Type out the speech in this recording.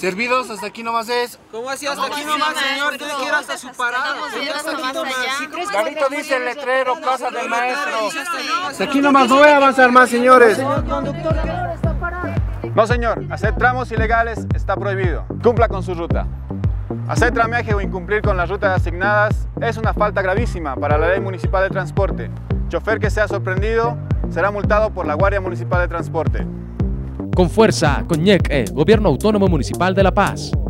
Servidos, hasta aquí nomás es. ¿Cómo así hasta aquí nomás, señor? Tiene que ir hasta su parada. Hasta aquí nomás. Clarito dice el letrero, Plaza del Maestro. Hasta aquí nomás, no voy a avanzar más, señores. No, señor. Hacer tramos ilegales está prohibido. Cumpla con su ruta. Hacer tramiaje o incumplir con las rutas asignadas es una falta gravísima para la Ley Municipal de Transporte. Chofer que sea sorprendido será multado por la Guardia Municipal de Transporte. Con fuerza, con Gobierno Autónomo Municipal de La Paz.